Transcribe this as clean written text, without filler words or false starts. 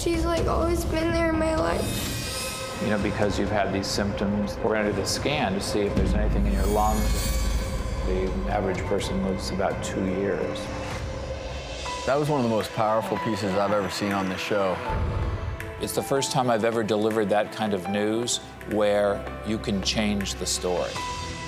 she's like always been there in my life. You know, because you've had these symptoms, we're going to do the scan to see if there's anything in your lungs. The average person lives about 2 years. That was one of the most powerful pieces I've ever seen on this show. It's the first time I've ever delivered that kind of news where you can change the story.